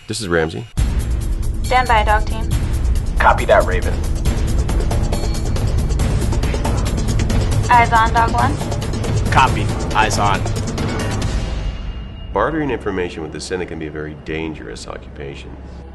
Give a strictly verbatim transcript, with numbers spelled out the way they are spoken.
This is Ramsey. Stand by, dog team. Copy that, Raven. Eyes on, dog one. Copy. Eyes on. Bartering information with the Senate can be a very dangerous occupation.